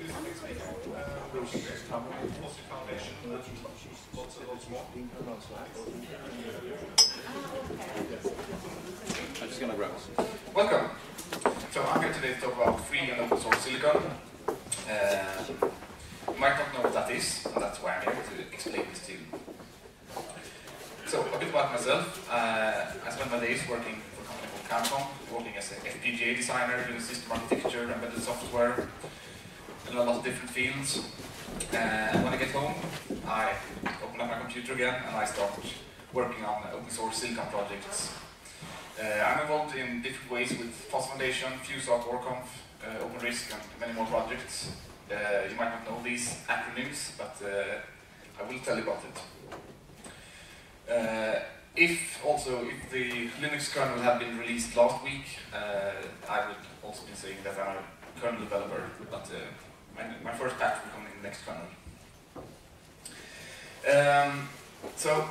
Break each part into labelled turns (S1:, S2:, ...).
S1: Foundation and lots more.
S2: I'm just going to grab this.
S1: Welcome. So I'm here today to talk about free and open source silicon. You might not know what that is, and that's why I'm here to explain this to you. So a bit about myself. I spend my days working for a company called Camcom, working as an FPGA designer, doing system architecture, embedded software, in a lot of different fields. And when I get home, I open up my computer again and I start working on open source silicon projects. I'm involved in different ways with FOSS Foundation, FuseOp, OrConf, OpenRISC, and many more projects. You might not know these acronyms, but I will tell you about it. If the Linux kernel had been released last week, I would also be saying that I'm a kernel developer, but my first patch will come in the next kernel. So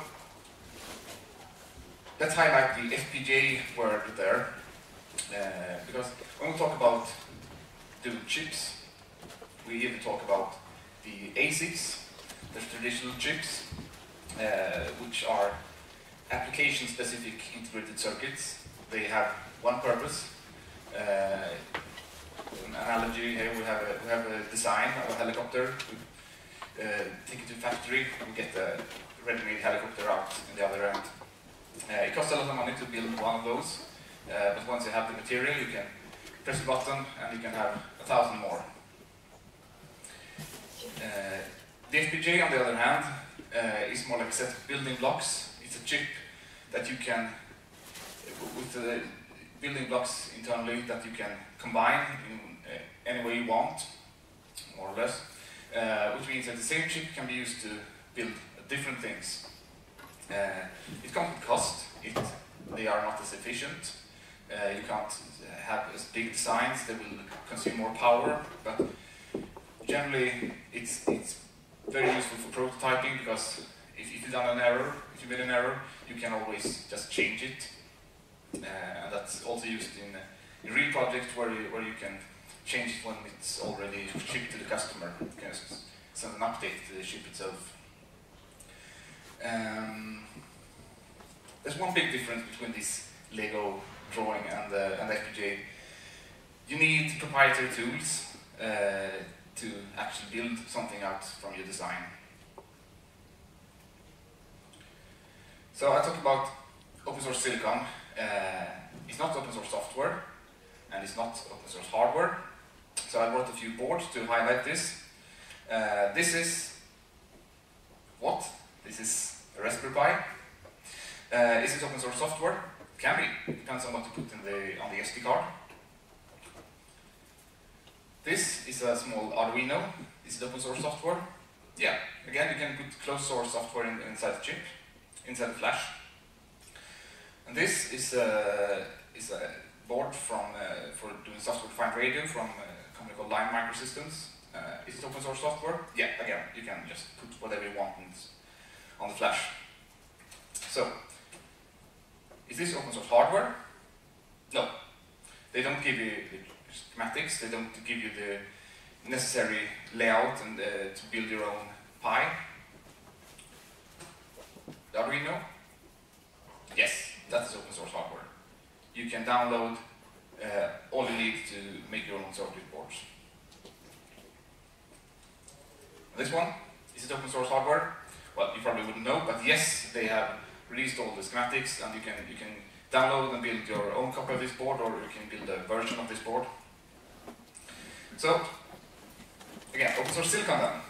S1: let's highlight the FPGA word there, because when we talk about doing chips, we either talk about the ASICs, the traditional chips, which are application-specific integrated circuits. They have one purpose. An analogy here: we have a design of a helicopter. We take it to the factory. We get the ready-made helicopter out in the other end. It costs a lot of money to build one of those, but once you have the material, you can press a button and you can have 1,000 more. The FPGA, on the other hand, is more like a set of building blocks. It's a chip that you can, with the building blocks internally, that you can combine in any way you want, more or less, which means that the same chip can be used to build different things. It comes with cost. They are not as efficient. You can't have as big designs. They will consume more power, but generally it's very useful for prototyping, because if you've done an error, if you made an error, you can always just change it. And that's also used in real projects where you can change it when it's already shipped to the customer. You can send an update to the chip itself. There's one big difference between this Lego drawing and the FPGA. You need proprietary tools to actually build something out from your design. So I talk about open source silicon. It's not open source software, and it's not open source hardware. So I brought a few boards to highlight this. This is what? This is a Raspberry Pi. Is it open source software? Can be. Depends on what you put on the SD card. This is a small Arduino. Is it open source software? Yeah. Again, you can put closed source software inside the chip, inside the flash. And this is a board for doing software-defined radio from a company called Lime Microsystems. Is it open source software? Yeah. Again, you can just put whatever you want on the flash. So, is this open source hardware? No. They don't give you schematics, they don't give you the necessary layout and to build your own Pi. The Arduino? Yes, that is open source hardware. You can download all you need to make your own circuit boards. This one, is it open source hardware? Well, you probably wouldn't know, but yes, they have released all the schematics, and you can download and build your own copy of this board, or you can build a version of this board. So, again, open source silicon then.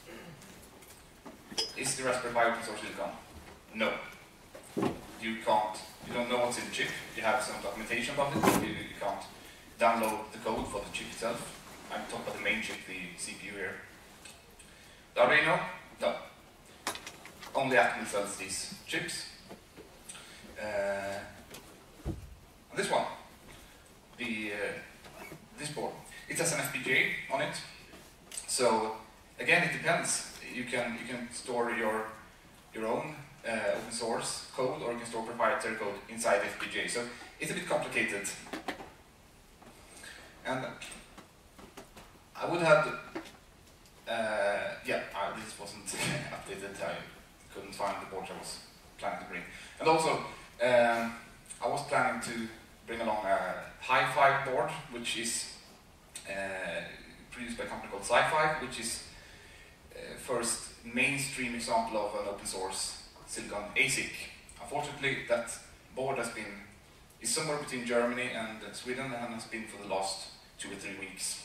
S1: Is the Raspberry Pi open source silicon? No. You don't know what's in the chip. You have some documentation about it, but you can't download the code for the chip itself. I'm talking about the main chip, the CPU here. The Arduino? No. Only Atmel sells these chips. This one, this board, it has an FPGA on it. So again, it depends. You can store your own open source code, or you can store proprietary code inside the FPGA. So it's a bit complicated. And I would have yeah, this wasn't updated. I couldn't find the board I was planning to bring. And also, I was planning to bring along a Hi-Fi board, which is produced by a company called Sci-Fi, which is first mainstream example of an open source silicon ASIC. Unfortunately, that board is somewhere between Germany and Sweden and has been for the last 2 or 3 weeks.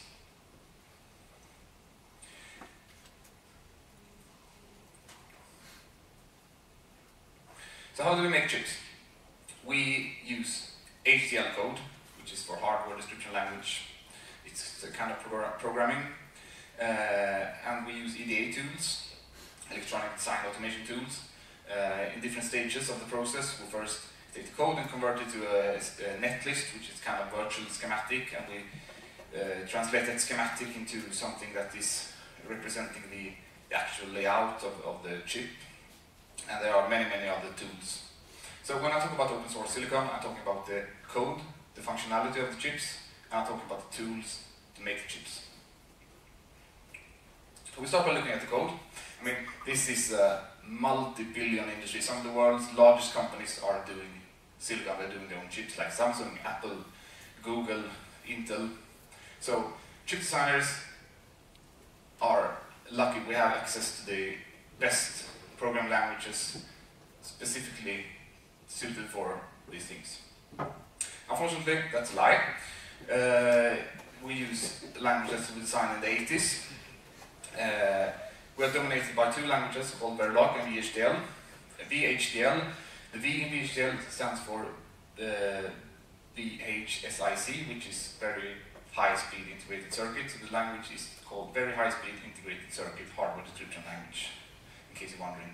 S1: So how do we make chips? We use HDL code, which is for hardware description language. It's a kind of programming. And we use EDA tools, electronic design automation tools, in different stages of the process. We first take the code and convert it to a netlist, which is kind of virtual schematic, and we translate that schematic into something that is representing the actual layout of the chip. And there are many, many other tools. So when I talk about open source silicon, I'm talking about the code, the functionality of the chips, and I'm talking about the tools to make the chips. So we start by looking at the code. I mean, this is a multi-billion industry. Some of the world's largest companies are doing silicon, they're doing their own chips, like Samsung, Apple, Google, Intel. So chip designers are lucky we have access to the best program languages specifically suited for these things. Unfortunately, that's a lie. We use languages we designed in the 80s. We are dominated by 2 languages called Verilog and VHDL. VHDL, the V in VHDL stands for VHSIC, which is very high-speed integrated circuit. So the language is called Very High-Speed Integrated Circuit Hardware Description Language, in case you're wondering.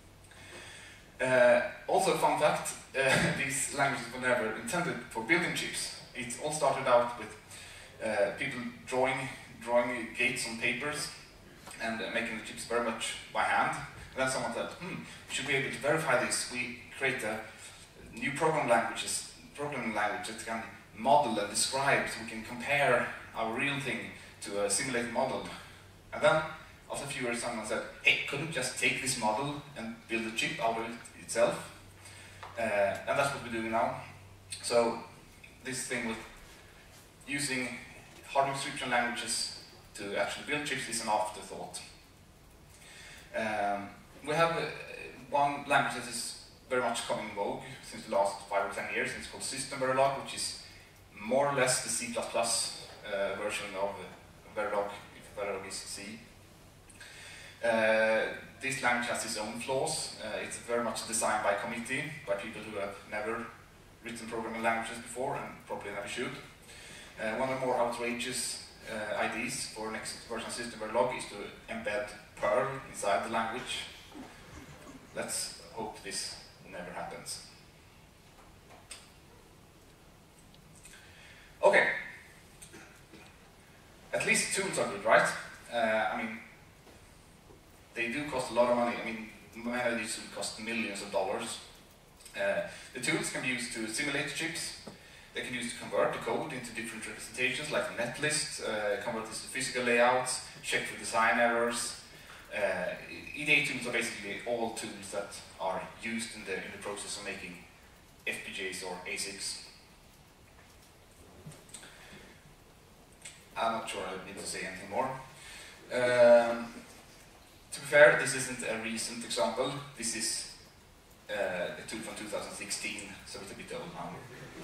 S1: Also, a fun fact, these languages were never intended for building chips. It all started out with people drawing gates on papers and making the chips very much by hand. And then someone said, we should be able to verify this. We create a new programming language that can model and describe, so we can compare our real thing to a simulated model. And then, after a few years, someone said, hey, couldn't we just take this model and build a chip out of it itself? And that's what we're doing now. So, this thing with using hardware description languages to actually build chips is an afterthought. We have one language that is very much coming in vogue since the last 5 or 10 years. It's called System Verilog, which is more or less the C++ version of Verilog, if Verilog is C. This language has its own flaws. It's very much designed by committee, by people who have never written programming languages before and probably never should. One of the more outrageous ideas for next version of System Verilog is to embed Perl inside the language. Let's hope this never happens. Okay. At least tools are good, right? I mean, they do cost a lot of money. I mean, many of these tools cost millions of dollars. The tools can be used to simulate chips. They can be used to convert the code into different representations, like a netlist, convert this to physical layouts, check for design errors. EDA tools are basically all tools that are used in the process of making FPGAs or ASICs. I'm not sure I need to say anything more. To be fair, this isn't a recent example. This is a tool from 2016, so it's a bit old now.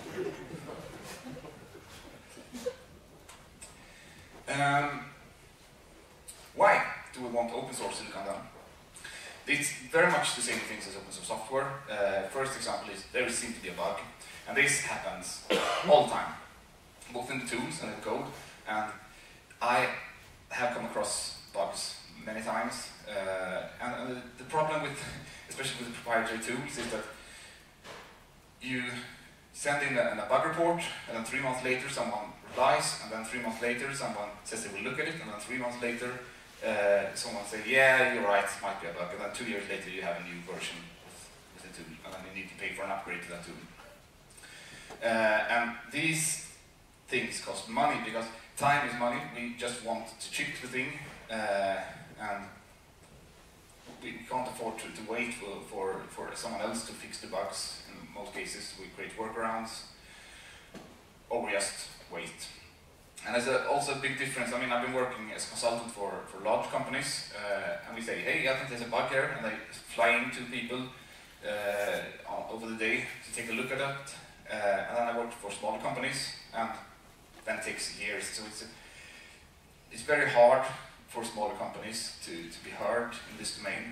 S1: Why do we want open source silicon then? It's very much the same things as open source software. First example is there seems to be a bug, and this happens all the time, both in the tools and in the code. And I have come across bugs many times, and the problem with, especially with the proprietary tools, is that you send in a bug report, and then 3 months later someone replies, and then 3 months later someone says they will look at it, and then 3 months later someone says, yeah, you're right, it might be a bug, and then 2 years later you have a new version with the tool, and then you need to pay for an upgrade to that tool. And these things cost money, because time is money. We just want to ship the thing, and we can't afford to wait for someone else to fix the bugs. In most cases, we create workarounds, or we just wait. And there's also a big difference. I mean, I've been working as a consultant for large companies, and we say, hey, I think there's a bug here, and they fly into people over the day to take a look at it. And then I worked for smaller companies, and then it takes years. So it's very hard for smaller companies to be heard in this domain.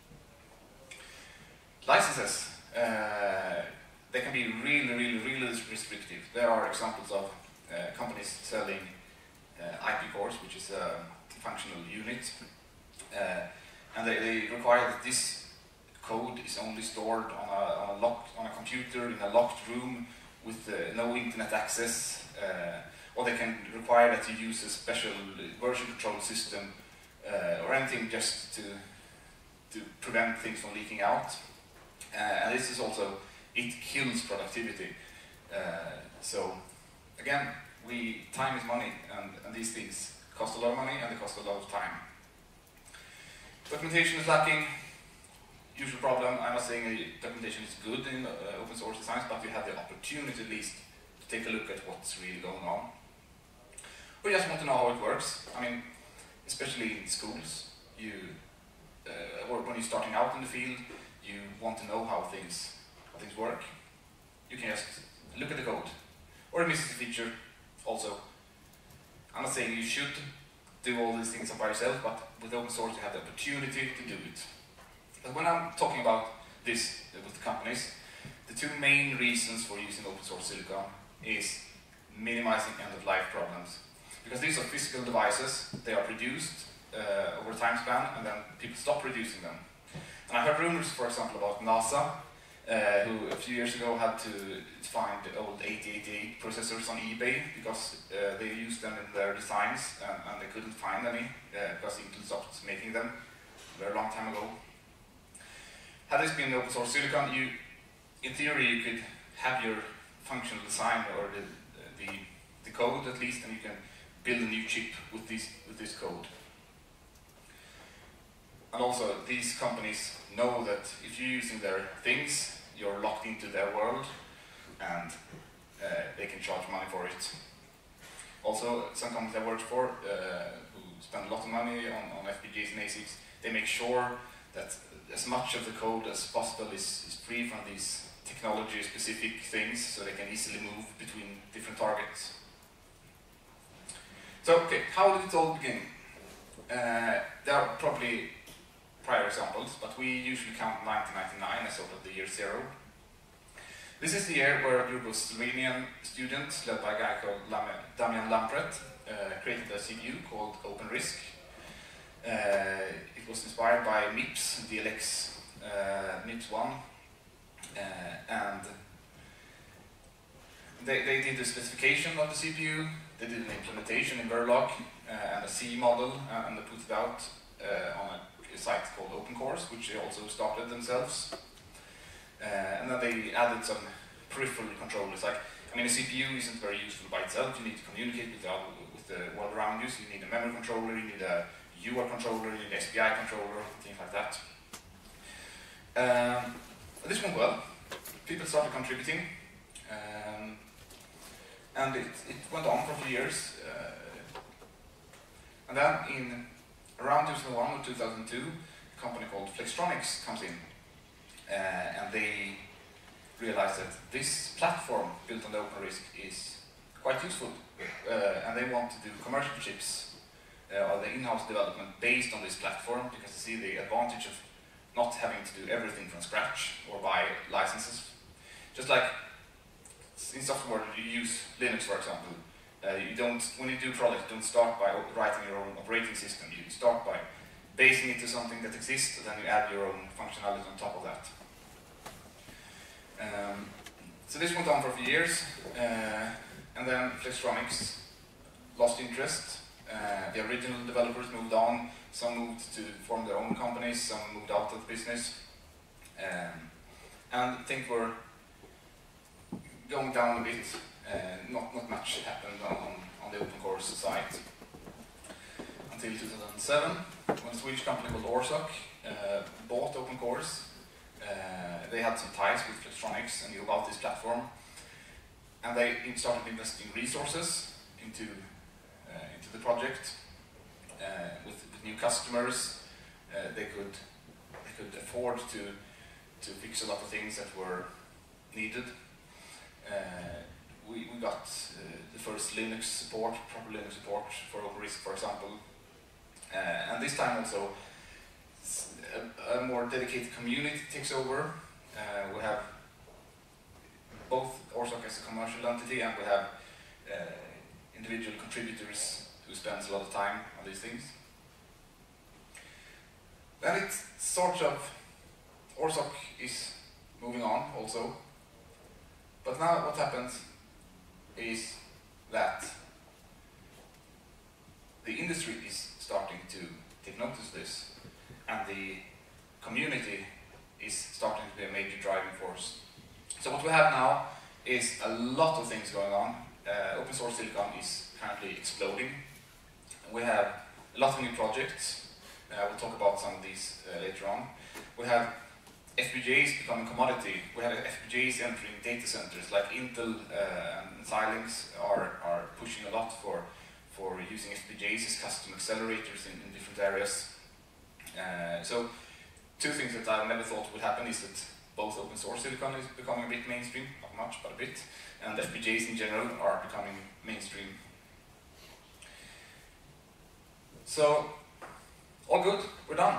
S1: Licenses, they can be really restrictive. There are examples of companies selling IP cores, which is a functional unit, and they require that this code is only stored on a computer in a locked room with no internet access, or they can require that you use a special version control system or anything just to prevent things from leaking out. And this is also, it kills productivity. So again, time is money, and these things cost a lot of money and they cost a lot of time. Documentation is lacking. Usual problem. I'm not saying documentation is good in open source designs, but you have the opportunity at least to take a look at what's really going on. We just want to know how it works. I mean, especially in schools, or when you're starting out in the field, you want to know how things work. You can just look at the code, or if it misses a feature. Also, I'm not saying you should do all these things by yourself, but with open source you have the opportunity to do it. But when I'm talking about this with companies, the two main reasons for using open source silicon is minimizing end-of-life problems. Because these are physical devices, they are produced over a time span, and then people stop producing them. And I heard rumors, for example, about NASA, who a few years ago had to find the old 8088 processors on eBay because they used them in their designs, and they couldn't find any because Intel stopped making them a very long time ago. Had this been open source silicon, in theory you could have your functional design, or the code at least, and you can build a new chip with this code. And also, these companies know that if you're using their things, you're locked into their world, and they can charge money for it. Also, some companies I worked for, who spend a lot of money on FPGAs and ASICs, they make sure that as much of the code as possible is free from these technology-specific things, so they can easily move between different targets. So, okay, how did it all begin? There are probably prior examples, but we usually count 1999 as sort of the year zero. This is the year where a group of Slovenian students, led by a guy called Damian Lampret, created a CPU called OpenRISC. It was inspired by MIPS, DLX MIPS-1, and they did the specification of the CPU, they did an implementation in Verilog and a C model, and they put it out on a site called OpenCores, which they also started themselves. And then they added some peripheral controllers. Like, I mean, a CPU isn't very useful by itself. You need to communicate with the world around you. So you need a memory controller, you need a UART controller, you need an SPI controller, things like that. This went well. People started contributing, and it went on for a few years. And then in around 2001 or 2002, a company called Flextronics comes in, and they realized that this platform built on the OpenRISC is quite useful, and they want to do commercial chips or the in-house development based on this platform, because they see the advantage of not having to do everything from scratch or buy licenses. Just like in software, you use Linux, for example. When you do a project, you don't start by writing your own operating system. You start by basing it to something that exists, and then you add your own functionality on top of that. So this went on for a few years, and then Flextronics lost interest. The original developers moved on. Some moved to form their own companies, some moved out of the business, and things were going down a bit. Not much happened on on the OpenCores site until 2007, when a Swedish company called Orsoc bought OpenCores. They had some ties with Flextronics and knew about this platform, and they started investing resources into the project with new customers. They could afford to fix a lot of things that were needed. We got the first Linux support, proper Linux support for OpenRISC, for example. And this time also a more dedicated community takes over. We have both Orsoc as a commercial entity, and we have individual contributors who spends a lot of time on these things. Then it's sort of, Orsoc is moving on also. But now what happens is that the industry is starting to take notice of this, and the community is starting to be a major driving force. So what we have now is a lot of things going on. Open source silicon is currently exploding. We have a lot of new projects. We'll talk about some of these later on. We have FPGAs becoming commodity. We have FPGAs entering data centers, like Intel and Xilinx are pushing a lot for using FPGAs as custom accelerators in different areas. So two things that I never thought would happen is that both open source silicon is becoming a bit mainstream, not much, but a bit, and FPGAs in general are becoming mainstream. So, all good, we're done.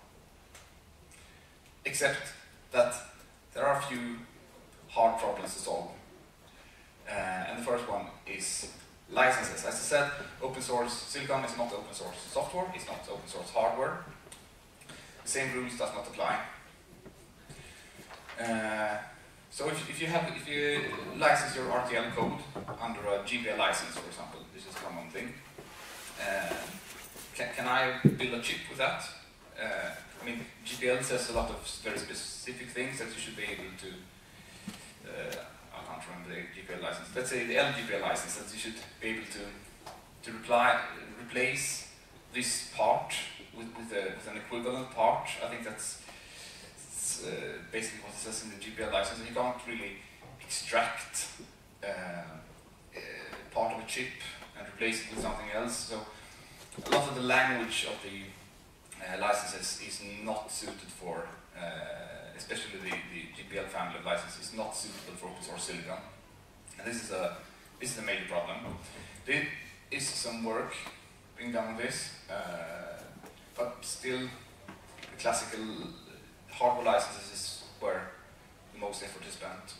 S1: Except that there are a few hard problems to solve. And the first one is licenses. As I said, open source silicon is not open source software, it's not open source hardware. The same rules does not apply. So if you license your RTL code under a GPL license, for example, this is a common thing. Can I build a chip with that? I mean, GPL says a lot of very specific things that you should be able to. I can't remember the GPL license. Let's say the LGPL license, that you should be able to replace this part with an equivalent part. I think that's basically what it says in the GPL license. You can't really extract part of a chip and replace it with something else. So a lot of the language of the licenses is not suited for, especially the GPL family of licenses, is not suitable for open source silicon. And this is a major problem. There is some work being done on this, but still the classical hardware licenses is where the most effort is spent.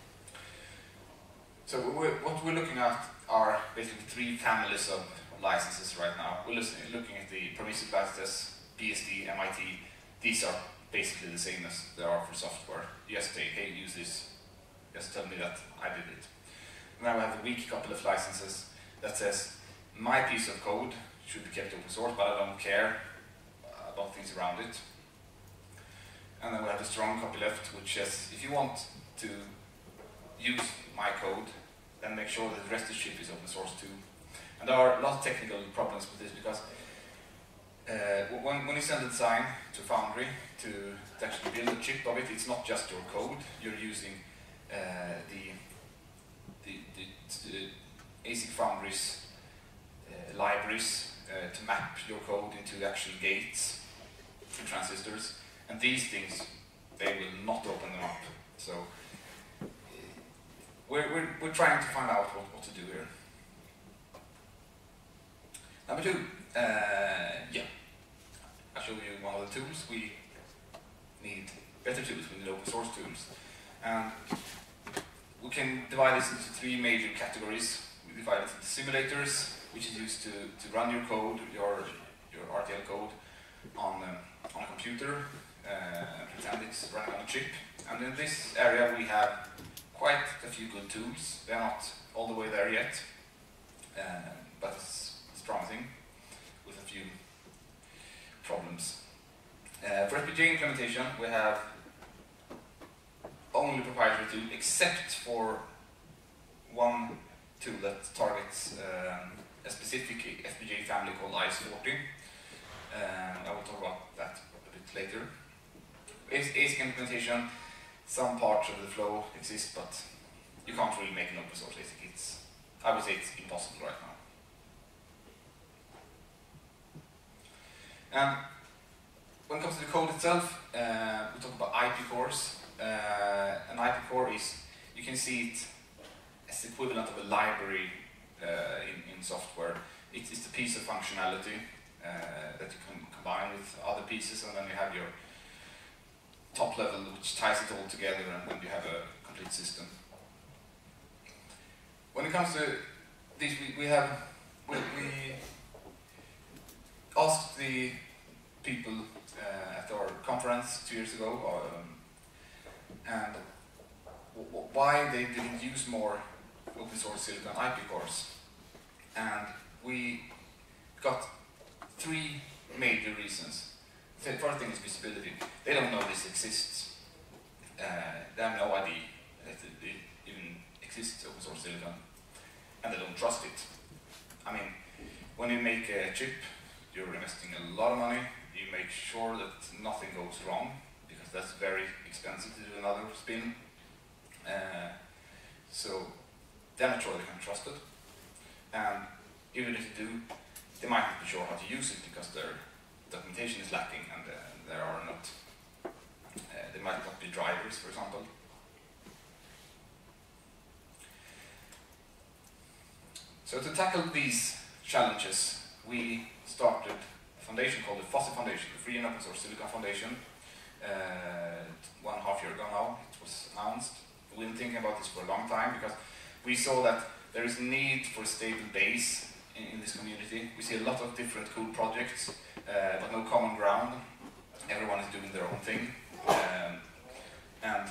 S1: So what we're looking at are basically three families of licenses right now. We're looking at the permissive licenses, BSD, MIT. These are basically the same as they are for software. You just say, hey, use this. Just tell me that I did it. Now we have the weak couple of licenses that says, my piece of code should be kept open source, but I don't care about things around it. And then we have the strong copyleft, which says, if you want to use my code, then make sure that the rest of the chip is open source too. And there are a lot of technical problems with this, because when you send a design to Foundry to actually build a chip of it, it's not just your code. You're using the ASIC Foundry's libraries to map your code into actual gates and transistors. And these things, they will not open them up. So we're trying to find out what to do here. Number two, yeah, I'll show you one of the tools. We need better tools, we need open source tools. And we can divide this into three major categories. We divide it into simulators, which is used to run your code, your RTL code on a computer, pretend it's running on a chip. And in this area we have quite a few good tools. They're not all the way there yet, but it's promising with a few problems. For FPGA implementation, we have only proprietary tool, except for one tool that targets a specific FPGA family called IS40. I will talk about that a bit later. ASIC implementation, some parts of the flow exist, but you can't really make an open source ASIC. I would say it's impossible right now. And when it comes to the code itself, we talk about IP cores. An IP core is, you can see it as the equivalent of a library in software. It's a piece of functionality that you can combine with other pieces, and then you have your top level which ties it all together, and then you have a complete system. When it comes to these, we asked the people at our conference 2 years ago and why they didn't use more open source silicon IP cores. And we got 3 major reasons. The first thing is visibility. They don't know this exists. They have no idea that it even exists, open source silicon, and they don't trust it. I mean, when you make a chip, you're investing a lot of money. You make sure that nothing goes wrong, because that's very expensive to do another spin. So they're not sure they can trust it. And even if they do, they might not be sure how to use it because their documentation is lacking, and there are not, there might not be drivers, for example. So to tackle these challenges, we started a foundation called the FOSSi Foundation, the Free and Open Source Silicon Foundation. 1.5 years ago now, it was announced. We've been thinking about this for a long time because we saw that there is a need for a stable base in this community. We see a lot of different cool projects, but no common ground. Everyone is doing their own thing. And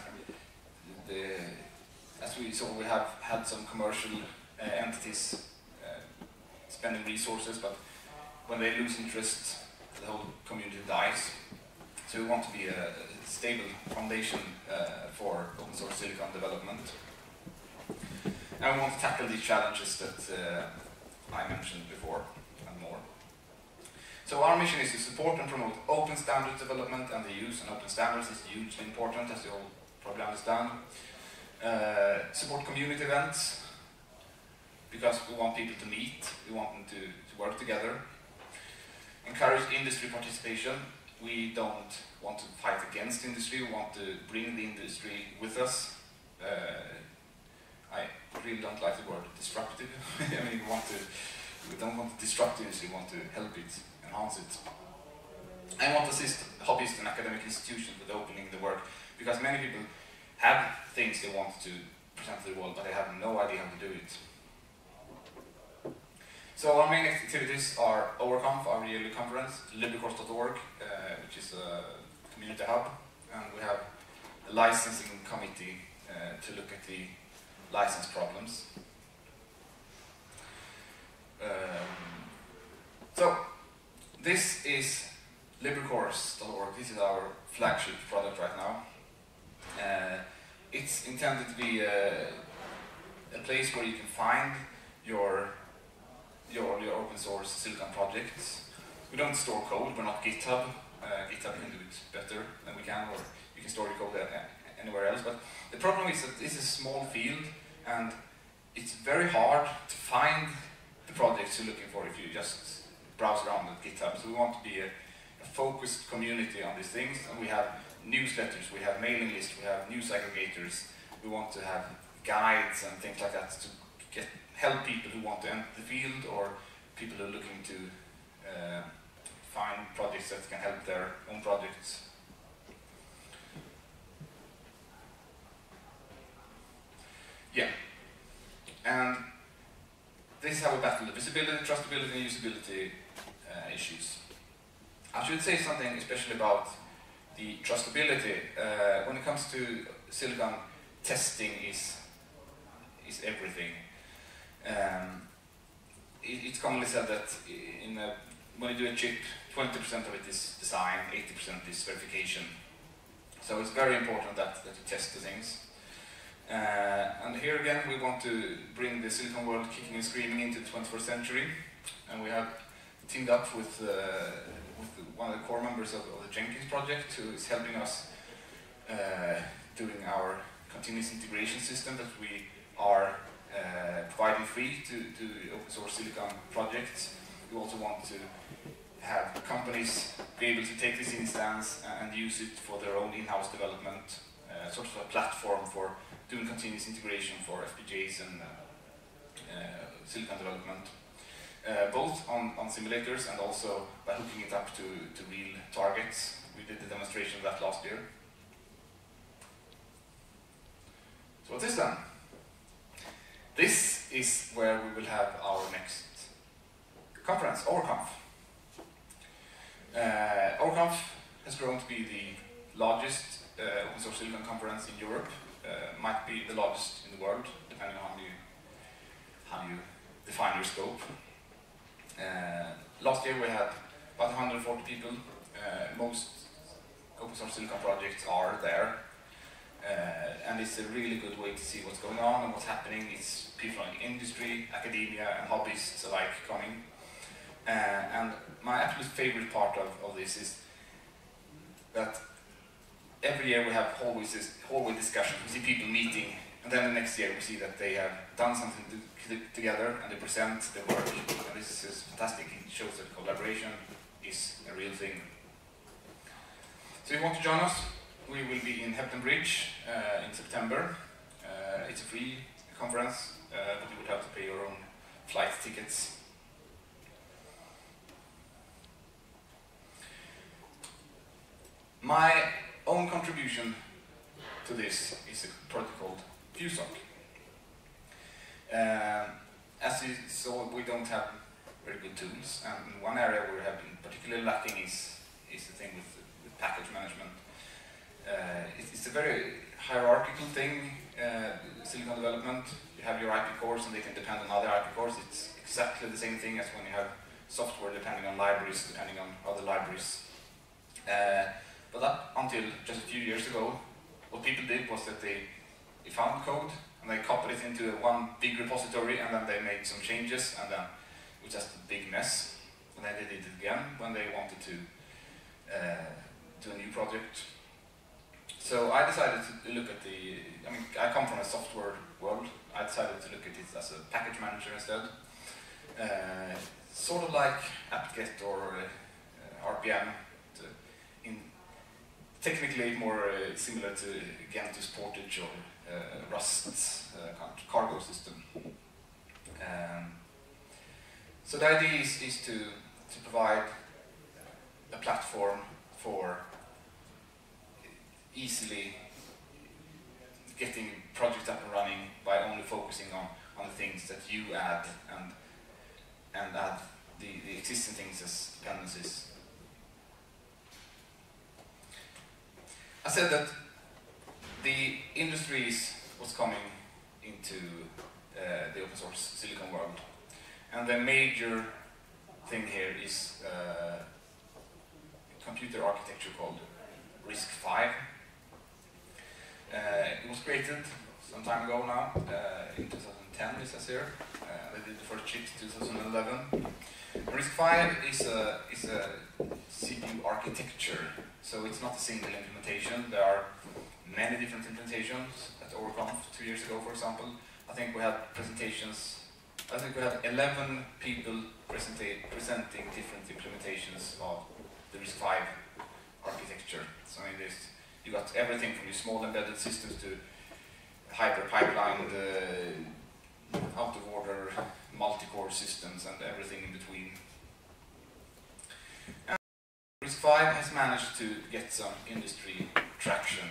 S1: as we saw, we have had some commercial entities spending resources, but when they lose interest, the whole community dies. So we want to be a stable foundation for open source silicon development. And we want to tackle these challenges that I mentioned before and more. So our mission is to support and promote open standards development and the use, and open standards is hugely important, as you all probably understand. Support community events, because we want people to meet, we want them to work together. Encourage industry participation. We don't want to fight against industry, we want to bring the industry with us. I really don't like the word disruptive. I mean, we don't want to disrupt the industry, we want to help it, enhance it. I want to assist hobbyists and academic institutions with opening the work, because many people have things they want to present to the world, but they have no idea how to do it. So our main activities are ORConf, our yearly conference, LibriCourse.org, which is a community hub, and we have a licensing committee to look at the license problems. So this is LibriCourse.org. This is our flagship product right now. It's intended to be a place where you can find your open source silicon projects. We don't store code, we're not GitHub. GitHub can do it better than we can, or you can store your code anywhere else. But the problem is that this is a small field, and it's very hard to find the projects you're looking for if you just browse around with GitHub. So we want to be a focused community on these things, and we have newsletters, we have mailing lists, we have news aggregators. We want to have guides and things like that to help people who want to enter the field, or people who are looking to find projects that can help their own projects. Yeah, and this is how we battle the visibility, trustability, and usability issues. I should say something especially about the trustability. When it comes to silicon, testing is everything. It's commonly said that when you do a chip, 20% of it is design, 80% is verification. So it's very important that you test the things. And here again we want to bring the Silicon world kicking and screaming into the 21st century, and we have teamed up with one of the core members of the Jenkins project, who is helping us doing our continuous integration system that we are providing free to open source Silicon projects. We also want to have companies be able to take this instance and use it for their own in-house development, sort of a platform for doing continuous integration for FPGAs and Silicon development, both on simulators and also by hooking it up to real targets. We did the demonstration of that last year. So what's this then? This is where we will have our next conference, OurConf. OurConf has grown to be the largest open source Silicon conference in Europe. Might be the largest in the world, depending on how you define your scope. Last year we had about 140 people. Most open source Silicon projects are there. And it's a really good way to see what's going on and what's happening. It's people in industry, academia, and hobbyists alike coming. And my absolute favorite part of this is that every year we have hallway discussions. We see people meeting, and then the next year we see that they have done something together and they present their work. And this is fantastic. It shows that collaboration is a real thing. So if you want to join us, we will be in Hepton Bridge in September. It's a free conference, but you would have to pay your own flight tickets. My own contribution to this is a project called FuseSock. As you saw, we don't have very good tools, and one area we have been particularly lacking is the thing with package management. It's a very hierarchical thing, Silicon development. You have your IP cores and they can depend on other IP cores. It's exactly the same thing as when you have software depending on libraries, depending on other libraries. But up until just a few years ago, what people did was that they found code and they copied it into one big repository, and then they made some changes, and then it was just a big mess. And then they did it again when they wanted to do a new project. So I decided to look at I come from a software world. I decided to look at it as a package manager instead. Sort of like apt-get or RPM. Technically more similar to Gentus Portage or Rust's cargo system. So the idea is to provide a platform for easily getting projects up and running by only focusing on the things that you add and add the existing things as dependencies. I said that the industry is what's coming into the open source Silicon world, and the major thing here is a computer architecture called RISC-V. It was created some time ago now, in 2010 it says here. They did the first chips in 2011. RISC-V is a CPU architecture, so it's not a single implementation. There are many different implementations at OurConf 2 years ago, for example. I think we had presentations. I think we had 11 people presenting different implementations of the RISC-V architecture. So in this, you got everything from your small embedded systems to hyper-pipelined, out-of-order, multi-core systems, and everything in between. And RISC-V has managed to get some industry traction.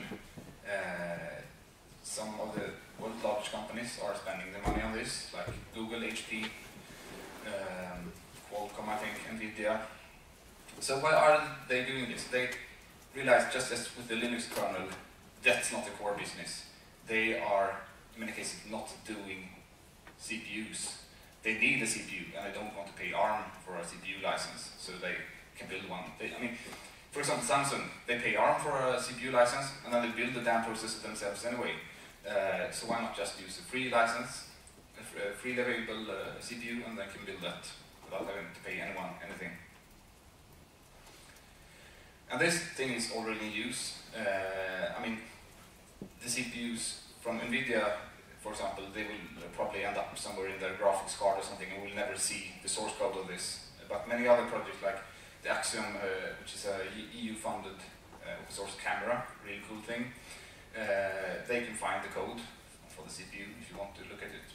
S1: Some of the world's largest companies are spending their money on this, like Google, HP, Qualcomm, I think, NVIDIA. So why are they doing this? They realize, just as with the Linux kernel, that's not the core business. They are, in many cases, not doing CPUs. They need a CPU, and they don't want to pay ARM for a CPU license, so they can build one. For example, Samsung, they pay ARM for a CPU license, and then they build the damn processor themselves anyway. So why not just use a free license, a freely available CPU, and then can build that without having to pay anyone anything. And this thing is already in use. I mean, the CPUs from NVIDIA, for example, they will probably end up somewhere in their graphics card or something, and we'll never see the source code of this. But many other projects, like the Axiom, which is a EU-funded open source camera, really cool thing, they can find the code for the CPU if you want to look at it.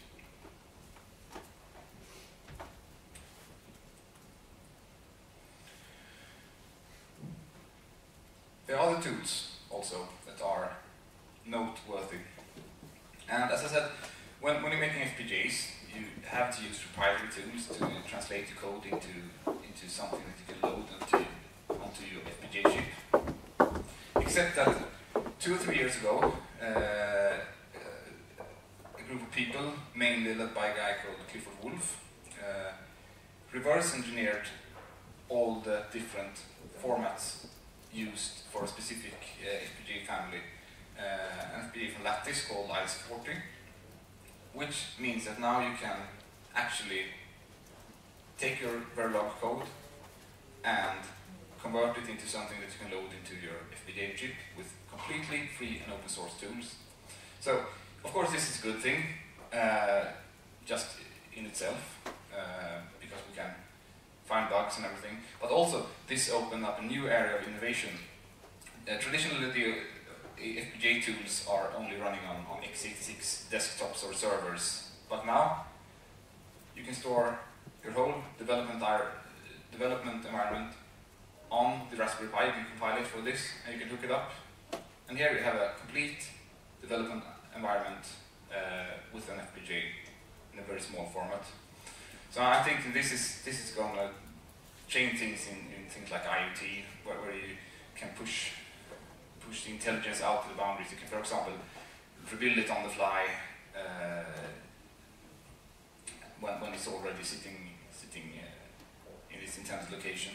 S1: There are other tools also that are noteworthy. And as I said, when you're making FPGAs, you have to use proprietary tools to translate the code into something that you can load onto your FPGA chip. Except that 2 or 3 years ago, a group of people, mainly led by a guy called Clifford Wolf, reverse engineered all the different formats used for a specific FPGA family. An FPGA from Lattice called IS40, which means that now you can actually take your Verilog code and convert it into something that you can load into your FPGA chip with completely free and open source tools. So, of course, this is a good thing, just in itself, because we can find bugs and everything. But also, this opened up a new area of innovation. Traditionally, the FPGA tools are only running on x86 desktops or servers, but now you can store your whole development environment on the Raspberry Pi. You can compile it for this, and you can hook it up. And here you have a complete development environment with an FPGA in a very small format. So I think this is going to change things in things like IoT, where you can push the intelligence out to the boundaries. You can, for example, rebuild it on the fly when it's already sitting in its intended location.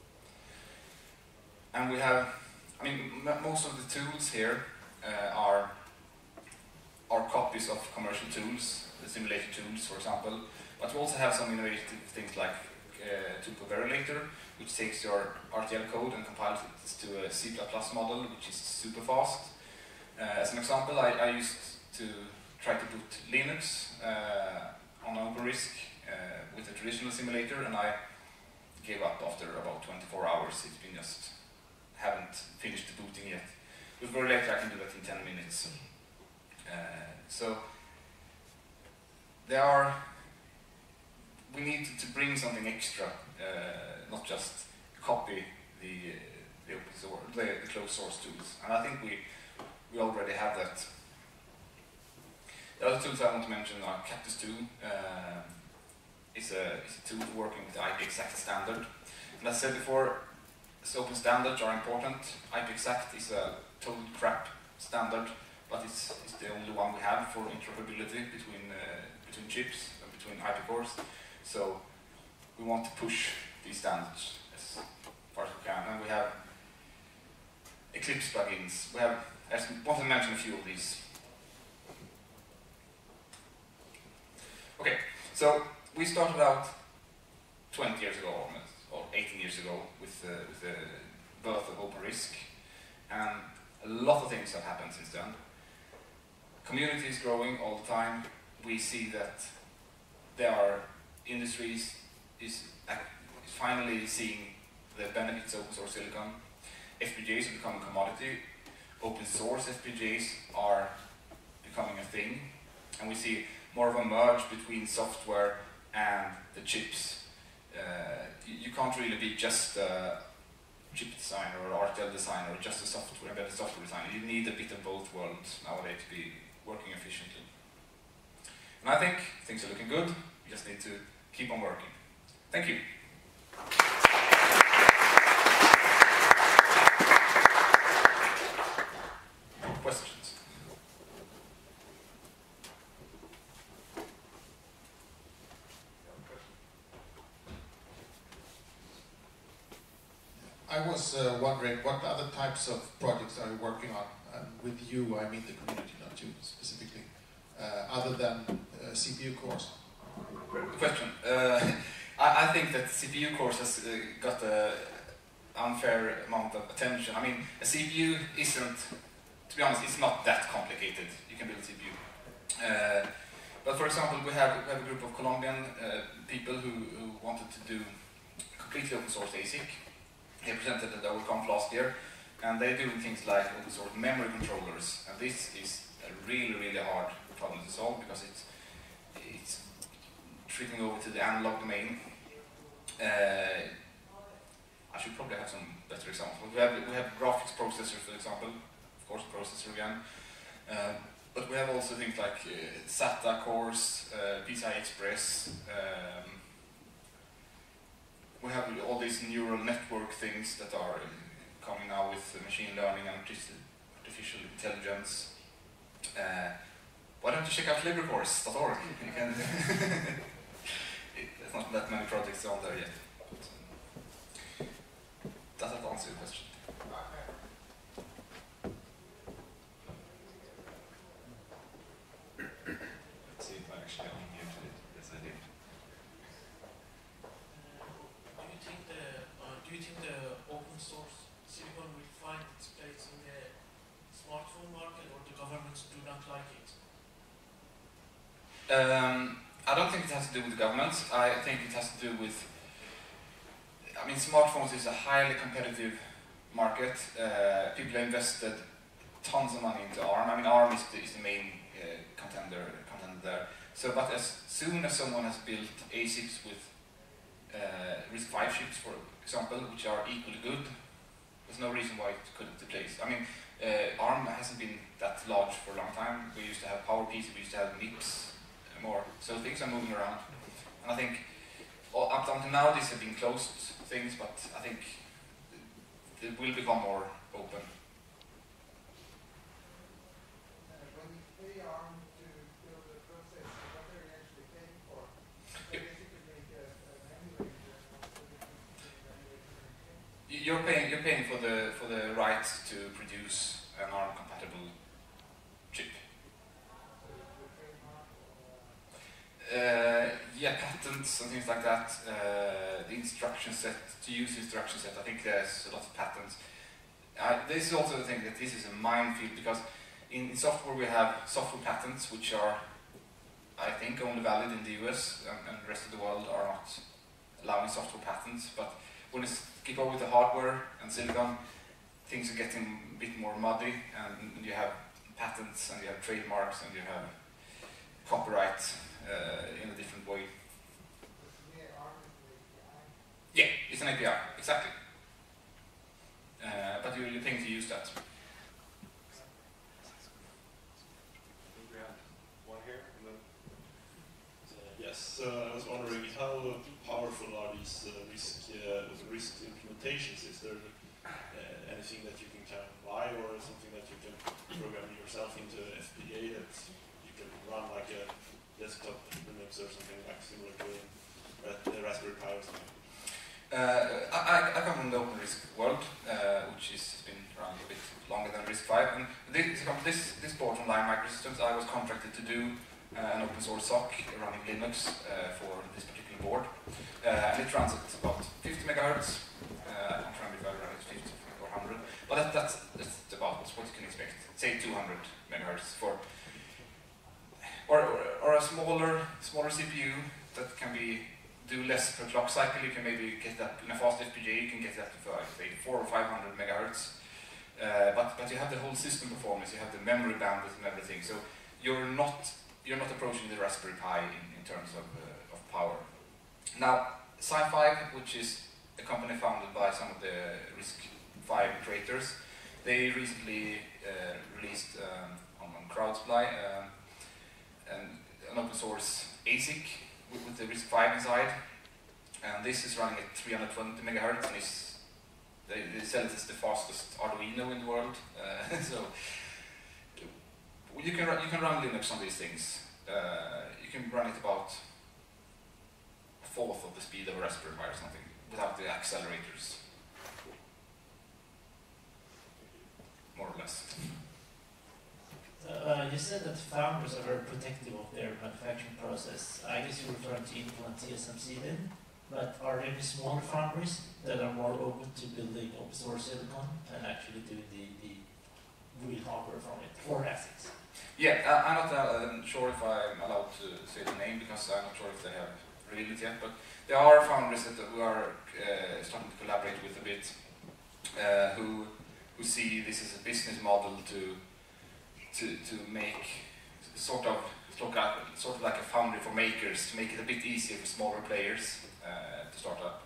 S1: And we have, I mean, most of the tools here are copies of commercial tools, the simulator tools, for example. But we also have some innovative things like a tool called Verilator, which takes your RTL code and compiles it to a C++ model, which is super fast. As an example, I used to try to put Linux on OpenRISC with a traditional simulator, and I gave up after about 24 hours. It's been just, haven't finished the booting yet. With Verilator I can do that in 10 minutes. So we need to bring something extra, not just copy the open source, the closed source tools. And I think we already have that. The other tools I want to mention are Cactus 2. It's a tool working with the IPExact standard. And as I said before, open standards are important. IPExact is a total crap standard, but it's the only one we have for interoperability between chips and between IP cores. So we want to push these standards as far as we can. And we have Eclipse plugins. I want to mention a few of these. Okay, so we started out 20 years ago almost, or 18 years ago, with the birth of OpenRISC, and a lot of things have happened since then. Community is growing all the time. We see that there are industries is finally seeing the benefits of open source silicon. FPGAs are becoming a commodity. Open source FPGAs are becoming a thing, and we see more of a merge between software and the chips. You can't really be just a chip designer or RTL designer or just a embedded software designer. You need a bit of both worlds nowadays to be working efficiently. And I think things are looking good. We just need to keep on working. Thank you. Questions?
S2: I was wondering, what other types of projects are you working on? And with you, I mean the community now. to specifically, other than CPU cores?
S1: Good question. I think that CPU cores has got an unfair amount of attention. I mean, a CPU isn't, to be honest, it's not that complicated. You can build a CPU. But for example, we have a group of Colombian people who wanted to do completely open source ASIC. They presented at the OpenConf last year, and they're doing things like open source memory controllers. And this is a really, really hard problem to solve because it's treating over to the analog domain. I should probably have some better examples. We have graphics processors, for example, of course, processor again. But we have also things like SATA cores, PCI Express. We have all these neural network things that are coming now with machine learning and artificial intelligence. Why don't you check out LibreCourse.org? There's not that many projects on there yet. Does that answer your question? Let's see if I actually unmuted it. Yes, I did.
S3: Do you think the open source silicon will find its place in the smartphone market, or the governments do not like it?
S1: I don't think it has to do with the governments. I think it has to do with, I mean, smartphones is a highly competitive market. People have invested tons of money into ARM. I mean, ARM is the main contender there. So, but as soon as someone has built ASICs with RISC-V chips, for example, which are equally good, there's no reason why it couldn't replace. I mean, ARM hasn't been that large for a long time. We used to have PowerPC, we used to have MIPS, more. So things are moving around. And I think up until now these have been closed things, but I think it will become more open.
S4: When you pay ARM to build a process, what are you actually paying for? They basically make an emulator.
S1: You're paying for the right to produce an ARM compatible chip. Yeah, patents and things like that. The instruction set, to use instruction set, I think there's a lot of patents. This is also the thing that this is a minefield, because in software we have software patents which are, I think, only valid in the US, and the rest of the world are not allowing software patents. But when you skip over with the hardware and silicon, things are getting a bit more muddy, and you have patents and you have trademarks and you have copyright in a different way. Yeah, it's an API, exactly. But you're paying to use that.
S5: We have one here. Yes, I was wondering how powerful are these risk implementations? Is there anything that you can kind of buy, or something that you can program yourself into FPGA that you can run like a desktop Linux or something like similar to the Raspberry Pi or something?
S1: I come from the OpenRISC world, which has been around a bit longer than RISC-V. And this board from Lime Microsystems, I was contracted to do an open source SoC running Linux for this particular board. And it runs at about 50 megahertz. I can't remember if I run it 50 or 100, but that's about what you can expect. Say 200 megahertz for, or a smaller CPU that can do less per clock cycle. You can maybe get that in a fast FPGA. You can get that to say 400 or 500 megahertz. But you have the whole system performance. You have the memory bandwidth and everything. So you're not approaching the Raspberry Pi in terms of power. Now, SiFive, which is a company founded by some of the RISC-V creators, they recently released on CrowdSply an open source ASIC with the RISC-V inside, and this is running at 320 megahertz, and they sell it as the fastest Arduino in the world. So you can run Linux on these things. You can run it about a fourth of the speed of a Raspberry Pi or something without the accelerators, more or less.
S3: you said that founders are very protective of their manufacturing process. I guess you're referring to Intel and TSMC then, but are there any smaller foundries that are more open to building open source silicon and actually doing the real hardware from it, or ASICs?
S1: Yeah, I'm not sure if I'm allowed to say the name because I'm not sure if they have revealed it yet, but there are foundries that we are starting to collaborate with a bit, who see this as a business model to make sort of like a foundry for makers, to make it a bit easier for smaller players to start up,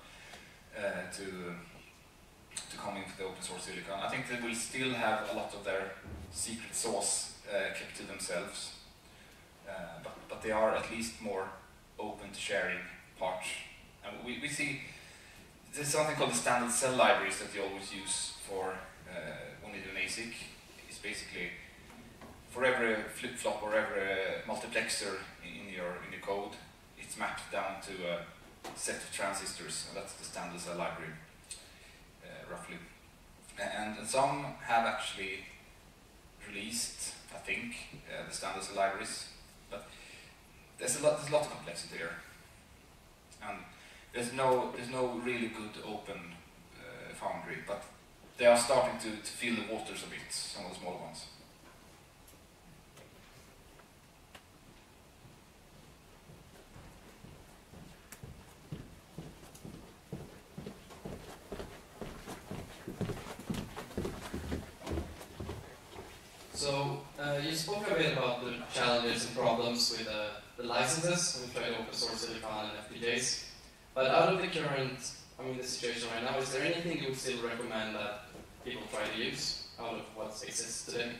S1: to come into the open source silicon. I think they will still have a lot of their secret sauce kept to themselves, but they are at least more open to sharing parts. And we see there's something called the standard cell libraries that you always use for when you do an ASIC. It's basically for every flip-flop or every multiplexer in your code, it's mapped down to a set of transistors, and that's the standard cell library, roughly. And some have actually released, I think, the standard cell libraries, but there's a lot of complexity here, and there's no really good open foundry, but they are starting to feel the waters a bit, some of the small ones.
S6: So you spoke a bit about the challenges and problems with the licenses with open source silicon and FPGAs. But out of the current, the situation right now, is there anything you would still recommend that people try to use out of what exists today?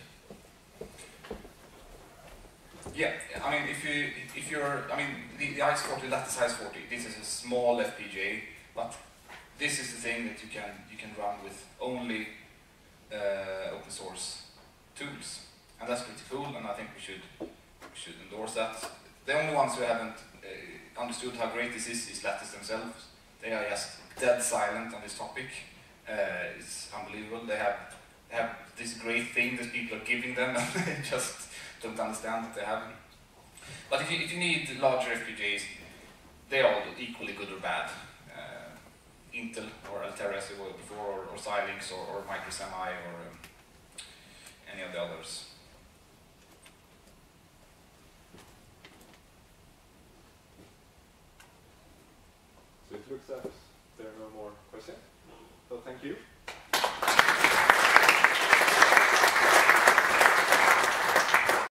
S1: Yeah, if you're, the ICE40, lattice ICE40, this is a small FPGA, but this is the thing that you can run with only open source tools, and that's pretty cool. And I think we should endorse that. The only ones who haven't understood how great this is Lattice themselves. They are just dead silent on this topic. It's unbelievable. They have this great thing that people are giving them, and they just don't understand that they have. But if you need larger FPGAs, they are all equally good or bad. Intel or Altera, as it was before, or Xilinx or Microsemi or any of the others.
S7: So it looks as there are no more questions. So thank you.